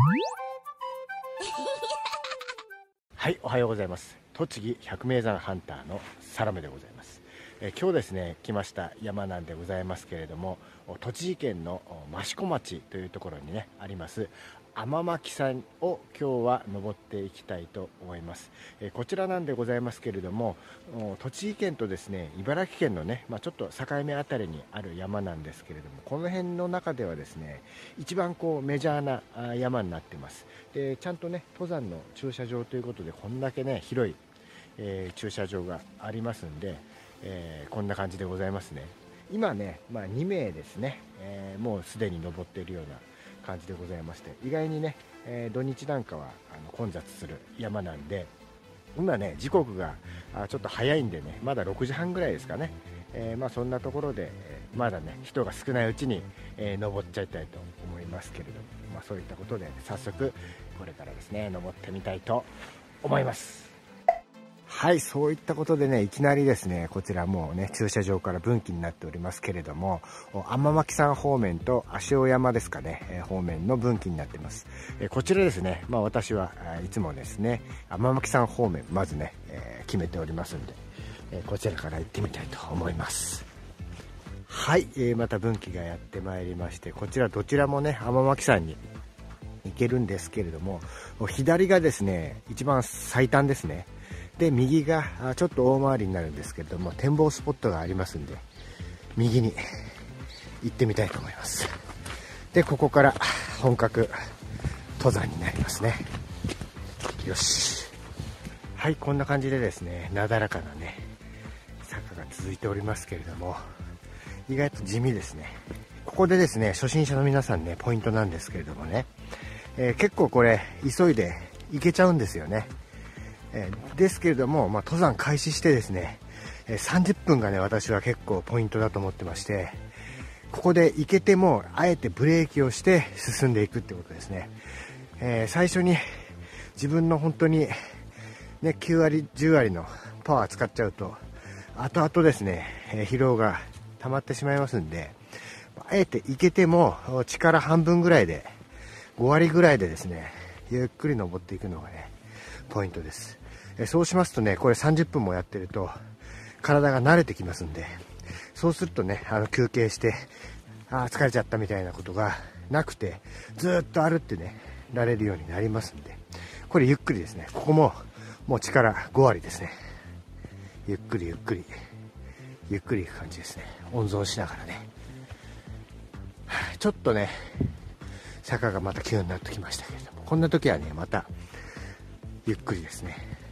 はい、おはようございます。栃木百名山ハンターのサラメでございます。今日ですね来ました山なんでございますけれども、栃木県の益子町というところにねあります天巻山を今日は登っていきたいと思います。こちらなんでございますけれども、栃木県とですね茨城県のね、ちょっと境目あたりにある山なんですけれども、この辺の中ではですね一番メジャーな山になってます。でちゃんとね登山の駐車場ということでこんだけね広い、駐車場がありますんで、こんな感じでございますね。今ね、2名ですね、もうすでに登っているような感じでございまして、意外にね、土日なんかは混雑する山なんで、今ね時刻がちょっと早いんでね、まだ6時半ぐらいですかね、そんなところで、まだね人が少ないうちに、登っちゃいたいと思いますけれども、そういったことで、早速これからですね登ってみたいと思います。はい、そういったことでね、いきなりですねこちらもうね駐車場から分岐になっておりますけれども、天巻山方面と足尾山ですかね、方面の分岐になっています。こちらですね、私はいつもですね天巻山方面まずね、決めておりますんで、こちらから行ってみたいと思います。はい、また分岐がやってまいりまして、こちらどちらもね天巻山に行けるんですけれども、左がですね一番最短ですね。で右がちょっと大回りになるんですけれども、展望スポットがありますんで右に行ってみたいと思います。でここから本格登山になりますね。よし、はい、こんな感じでですねなだらかなね坂が続いておりますけれども、意外と地味ですね。ここでですね初心者の皆さんねポイントなんですけれどもね、結構これ急いで行けちゃうんですよね。ですけれども、登山開始してですね30分がね私は結構ポイントだと思ってまして、ここで行けてもあえてブレーキをして進んでいくってことですね。最初に自分の本当に、ね、9割10割のパワー使っちゃうと後々ですね、疲労が溜まってしまいますんで、あえて行けても力半分ぐらいで5割ぐらいでですねゆっくり登っていくのがねポイントです。そうしますとねこれ30分もやってると体が慣れてきますんで、そうするとね休憩して疲れちゃったみたいなことがなくて、ずっと歩ってねられるようになりますんで、これゆっくりですね。ここももう力5割ですね。ゆっくりゆっくりゆっくりいく感じですね。温存しながらね、ちょっとね坂がまた急になってきましたけれども、こんな時はねまたゆっくりですね。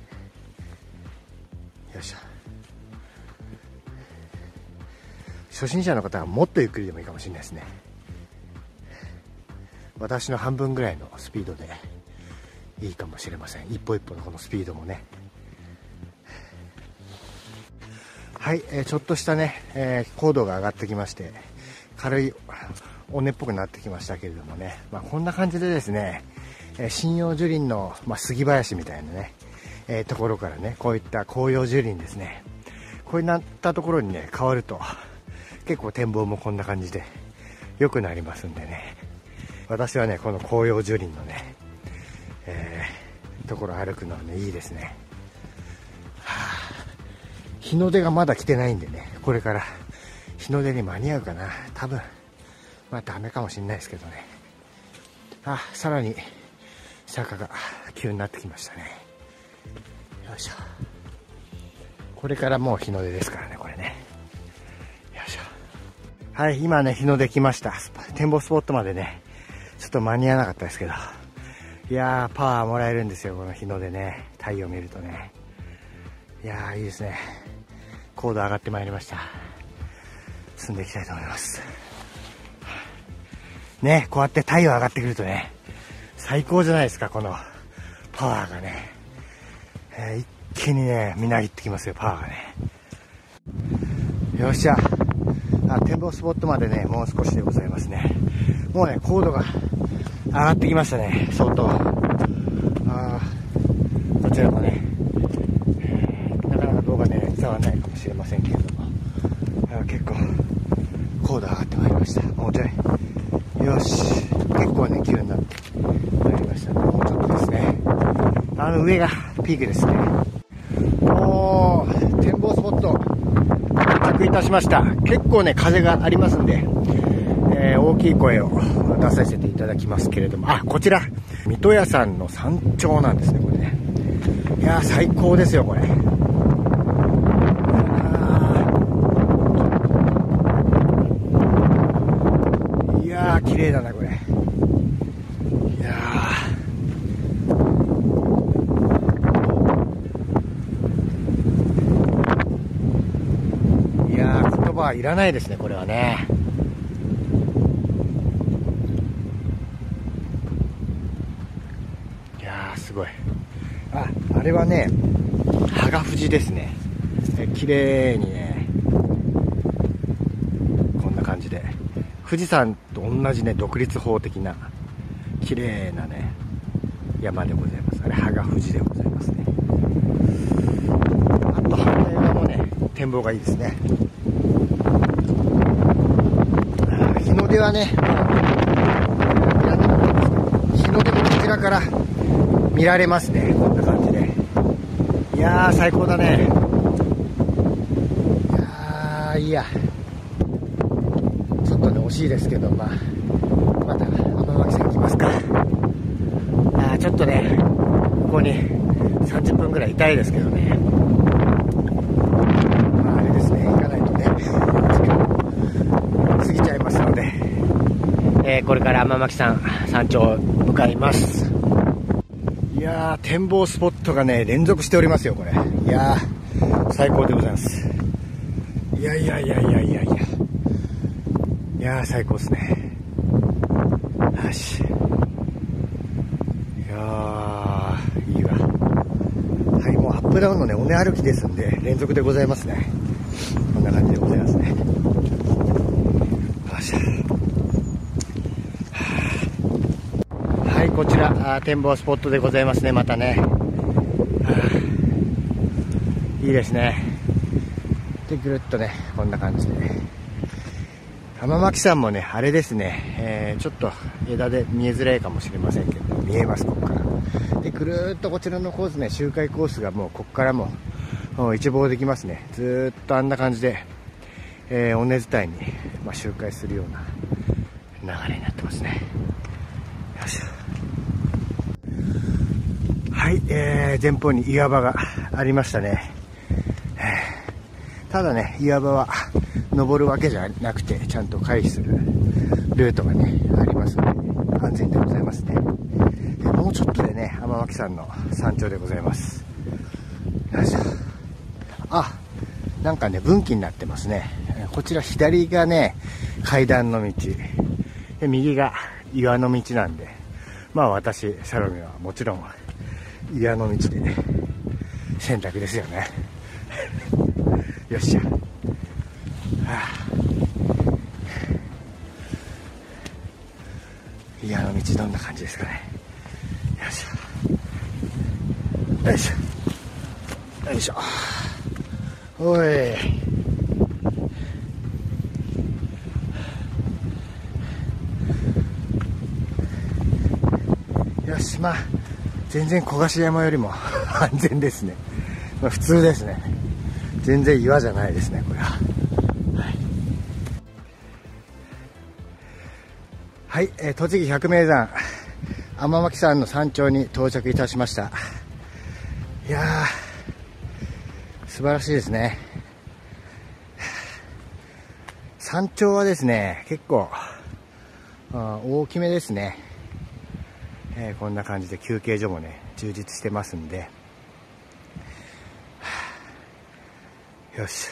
よいしょ。初心者の方はもっとゆっくりでもいいかもしれないですね。私の半分ぐらいのスピードでいいかもしれません。一歩一歩のこのスピードもね。はい、ちょっとしたね、高度が上がってきまして、軽い尾根っぽくなってきましたけれどもね、こんな感じでですね針葉樹林の、杉林みたいなね、ところからねこういった広葉樹林ですね、こういったところにね変わると結構展望もこんな感じで良くなりますんでね、私はねこの広葉樹林のね、ところ歩くのはねいいですね。日の出がまだ来てないんでね、これから日の出に間に合うかな。多分ダメかもしれないですけどね。さらに坂が急になってきましたね。よいしょ。これからもう日の出ですからね、これね。よいしょ。はい、今ね日の出来ました。展望スポットまでねちょっと間に合わなかったですけど、いやーパワーもらえるんですよ、この日の出ね。太陽見るとね、いやーいいですね。高度上がってまいりました。進んでいきたいと思いますね。こうやって太陽上がってくるとね最高じゃないですか、このパワーがね、一気にねみなぎってきますよ、パワーがね。よっしゃ。展望スポットまでねもう少しでございますね。もうね高度が上がってきましたね、相当。こちらもね、なかなか動画で、ね、伝わらないかもしれませんけれども、結構高度上がってまいりました。もうちょい。よし、結構ね急になってまいりまました。もうちょっとですね。上がピークですね。おー、展望スポット到着いたしました。結構ね風がありますんで、大きい声を出させていただきますけれども、こちら水戸屋山の山頂なんですね、これね。いやー最高ですよこれ。いやー綺麗だなこれ。いやー、いやー言葉はいらないですねこれはね。いやーすごい。あれはね羽賀富士ですね。綺麗にねこんな感じで富士山と同じね独立法的な綺麗なね山でございます。あれ羽賀富士でございますね。あと反対側もね展望がいいですね。日の出はね日の出もこちらから見られますね。こんな感じで。いやー最高だね。いやちょっとね惜しいですけど、また天巻さん行きますか。ちょっとねここに30分ぐらいいたいですけどね。あれですね、行かないとね過ぎちゃいますので、これから天巻さん山頂向かいます。いやー展望スポットがね連続しておりますよこれ。いやー最高でございます。いやー最高ですね。よし。いやーいいわ。はい、もうアップダウンのね尾根歩きですんで連続でございますね。こんな感じでございますね。よっしゃ。はい、こちら展望スポットでございますね。またねいいですね。でぐるっとねこんな感じで天巻山もねあれですね、ちょっと枝で見えづらいかもしれませんけど見えますここからでぐるーっとこちらのコースね周回コースがもうここからも一望できますね。ずーっとあんな感じで、尾根伝いに、周回するような流れになってますね。よいしょ。はい、前方に岩場がありましたね。ただね岩場は登るわけじゃなくてちゃんと回避するルートがねありますので安全でございますね。もうちょっとでね天巻山の山頂でございます。よいしょ。なんかね分岐になってますね。こちら左がね階段の道で右が岩の道なんで、私サロメはもちろん岩の道で選択ですよね。よっしゃ。岩の道どんな感じですかね。よいしょよいしょよいしょ。おいよし。全然小頭山よりも安全ですね。普通ですね。全然岩じゃないですねこれは。はい、栃木百名山天巻山の山頂に到着いたしました。いやー素晴らしいですね。山頂はですね結構大きめですね。こんな感じで休憩所もね充実してますんで、よし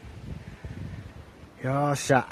よっしゃ。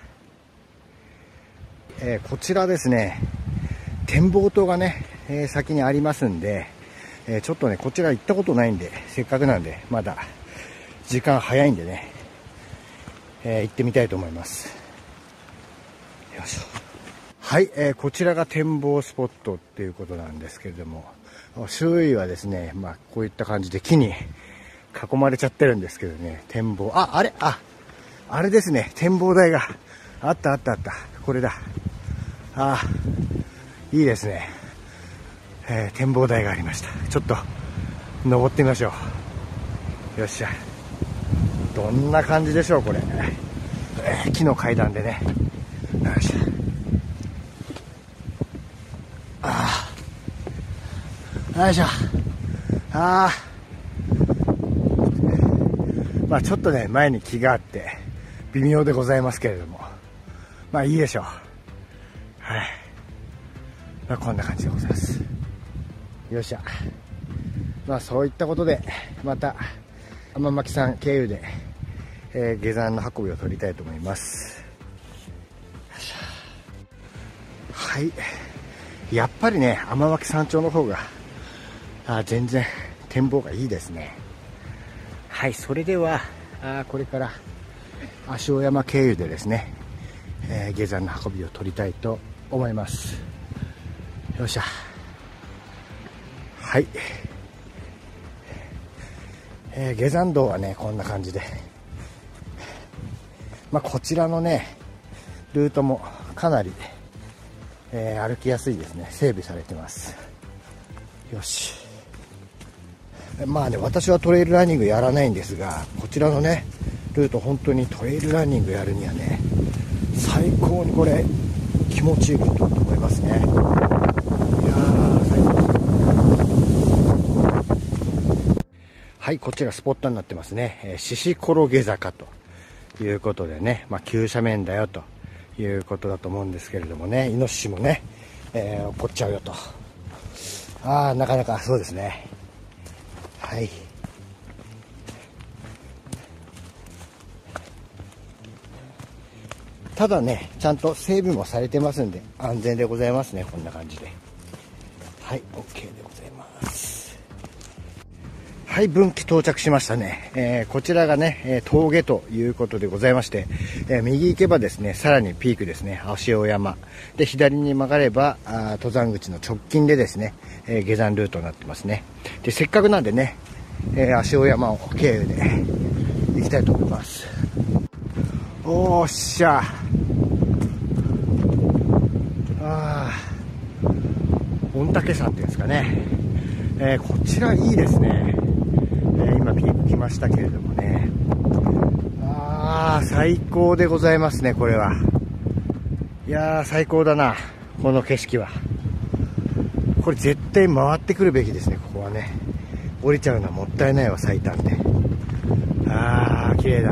こちらですね展望塔がね、先にありますんで、ちょっとねこちら行ったことないんでせっかくなんでまだ時間早いんでね、行ってみたいと思います。よいしょ。はい、こちらが展望スポットっていうことなんですけれども、周囲はですねこういった感じで木に囲まれちゃってるんですけどね、展望あれですね、展望台があったこれだ。いいですね。 展望台がありました。ちょっと登ってみましょう。よっしゃ、どんな感じでしょうこれ、木の階段でね。よいしょ。よいしょ。まあちょっとね前に木があって微妙でございますけれども、まあいいでしょう。はい、まあ、こんな感じでございます。よっしゃ。まあそういったことでまた天巻さん経由で、下山の運びを取りたいと思います。はい、やっぱりね天巻山頂の方が全然展望がいいですね。はい、それではこれから足尾山経由でですね、下山の運びを取りたいと思います。よっしゃ。はい、下山道はねこんな感じで、まあ、こちらのねルートもかなり、歩きやすいですね。整備されてます。よし。まあね、私はトレイルランニングやらないんですが、こちらのねルート本当にトレイルランニングやるにはね最高にこれ気持ちいいルートだと思いますね。いやー最高です。はい、こちらスポットになってますね。獅子転げ坂ということでね、まあ、急斜面だよということだと思うんですけれどもね、イノシシもね、起こっちゃうよと。なかなかそうですね。はい、ただねちゃんと整備もされてますんで安全でございますね。こんな感じで、はい、 OK でございます。はい、分岐到着しましたね。こちらがね、峠ということでございまして、右行けばですねさらにピークですね、足尾山で、左に曲がれば登山口の直近でですね、下山ルートになってますね。でせっかくなんでね、足尾山を経由で行きたいと思います。おーっしゃ。御嶽山っていうんですかね、こちらいいですね。今ピーク来ましたけれどもね、最高でございますね。これはいやー最高だな。この景色はこれ絶対回ってくるべきですね。ここはね降りちゃうのはもったいないわ、最短で。綺麗だ。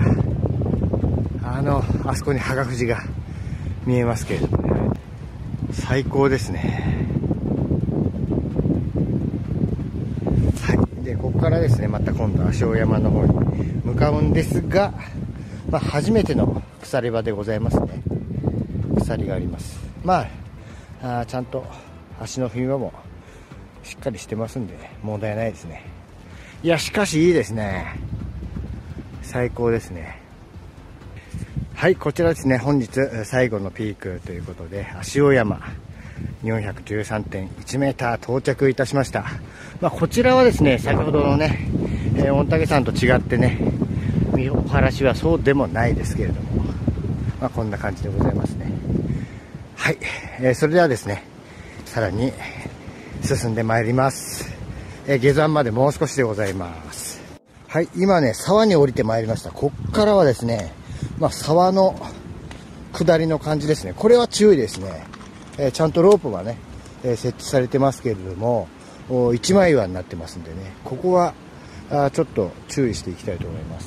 あそこに羽賀富士が見えますけれどもね、最高ですね。はい、でここからですねまた今度足尾山の方に向かうんですが、まあ、初めての鎖場でございますね。鎖があります。まあちゃんと足の踏み場もしっかりしてますんで問題ないですね。いやしかしいいですね。最高ですね。はい、こちらですね本日最後のピークということで足尾山 413.1 メーター到着いたしました。まあ、こちらはですね先ほどのね、御嶽山と違ってね見晴らしはそうでもないですけれども、まあ、こんな感じでございますね。はい、それではですねさらに進んでまいります。下山までもう少しでございます。はい、今ね沢に降りてまいりました。こっからはですね、まあ、沢の下りの感じですね。これは注意ですね。ちゃんとロープがね、設置されてますけれども一枚岩になってますんでね、ここはちょっと注意していきたいと思います。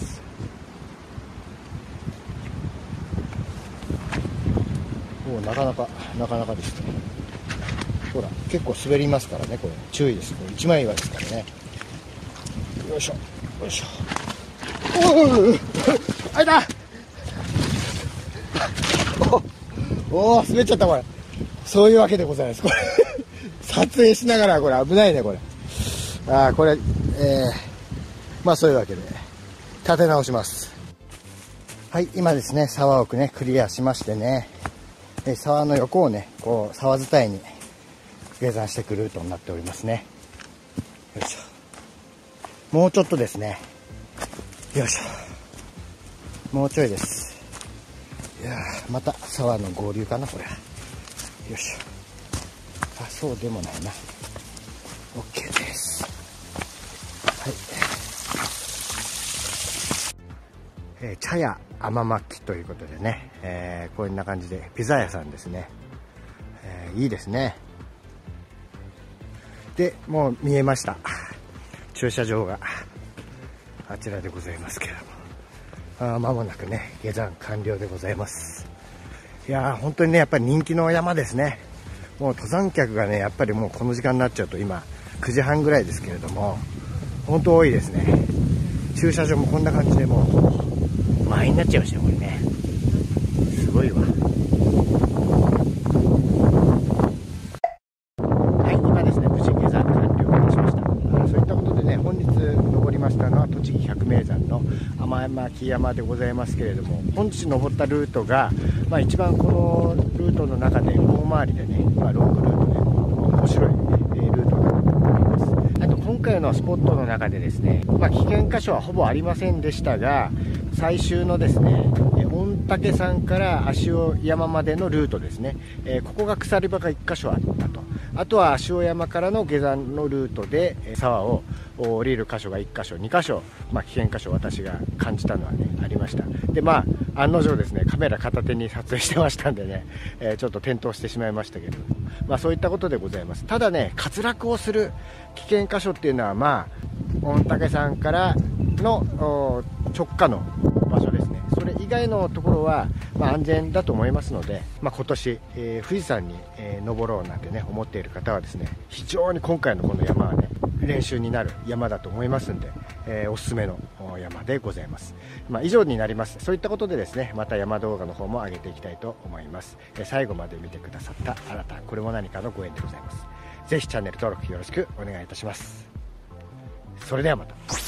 なかなかですね。ほら結構滑りますからね、これ注意です。これ一枚岩ですからね。よいしょよいしょ。あいたお滑っちゃったこれ。そういうわけでございます。これ撮影しながらこれ危ないねこれ。これまあそういうわけで立て直します。はい、今ですね沢奥ねクリアしましてね、沢の横をねこう沢伝いに下山していくルートになっておりますね。よいしょ。もうちょっとですね。よいしょ。もうちょいです。いやーまた沢の合流かなこれ。よいしょ。そうでもないな。 OK です。はい、茶屋甘巻ということでね、こんな感じでピザ屋さんですね。いいですね。でもう見えました、駐車場があちらでございますけれども、間もなくね下山完了でございます。いやー本当にねやっぱり人気の山ですね。もう登山客がねやっぱりもうこの時間になっちゃうと、今9時半ぐらいですけれども、本当多いですね。駐車場もこんな感じでもう満員になっちゃいましたよこれね。すごいわ。はい、今ですね無事下山完了いたしました。そういったことでね、本日登りましたのは栃木百名山の甘巻山でございますけれども、本日登ったルートが、一番このルートの中で大回りでね、ロングルートで面白いルートだと思います。あと今回のスポットの中でですね、危険箇所はほぼありませんでしたが、最終のですね御嶽山から足尾山までのルートですね、ここが鎖場が1箇所あったと。あとは足尾山からの下山のルートで沢を降りる箇所が1箇所2箇所、危険箇所私が感じたのはねありました。で案の定ですねカメラ片手に撮影してましたんでね、ちょっと転倒してしまいましたけれども、そういったことでございます。ただね滑落をする危険箇所っていうのは御嶽山からの直下の場所ですね。それ以外のところは、安全だと思いますので、今年、富士山に、登ろうなんてね思っている方はですね、非常に今回のこの山はね練習になる山だと思いますんで、おすすめの山でございます。以上になります。そういったことでですね、また山動画の方も上げていきたいと思います。最後まで見てくださったあなた、これも何かのご縁でございます。ぜひチャンネル登録よろしくお願いいたします。それではまた。